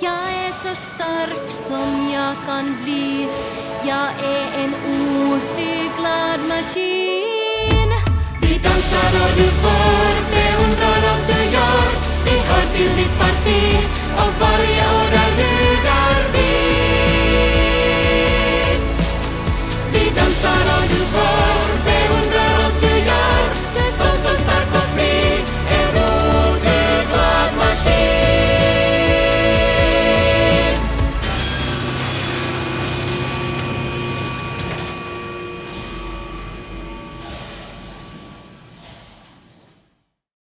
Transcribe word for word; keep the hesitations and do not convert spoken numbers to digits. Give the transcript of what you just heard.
Jag är så stark som jag kan bli. Jag är en otyglad maskin. Vi dansar och